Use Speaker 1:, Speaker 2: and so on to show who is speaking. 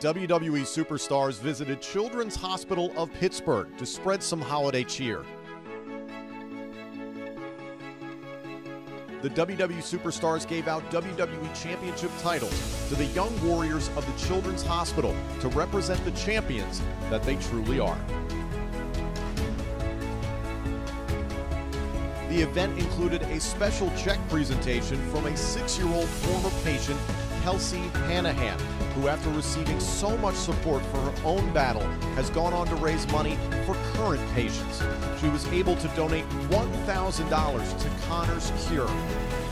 Speaker 1: WWE superstars visited Children's Hospital of Pittsburgh to spread some holiday cheer. The WWE superstars gave out WWE Championship titles to the young warriors of the Children's Hospital to represent the champions that they truly are. The event included a special check presentation from a 6-year-old former patient, Kelsey Hanahan, who after receiving so much support for her own battle has gone on to raise money for current patients. She was able to donate $1,000 to Connor's Cure.